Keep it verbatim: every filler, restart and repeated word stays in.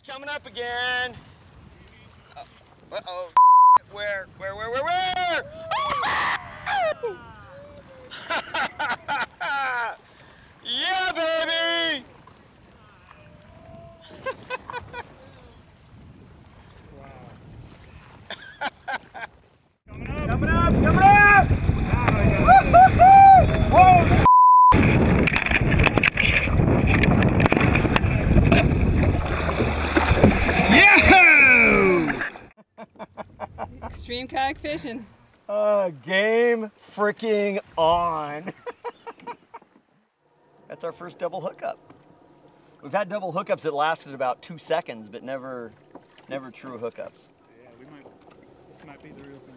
coming up again. Uh, uh-oh. Where, where, where, where, where? Oh! Yeah, baby! Coming up, coming up, coming up! Whoa! Extreme kayak fishing. Uh, game freaking on. That's our first double hookup. We've had double hookups that lasted about two seconds, but never, never true hookups. Yeah, we might, this might be the real thing.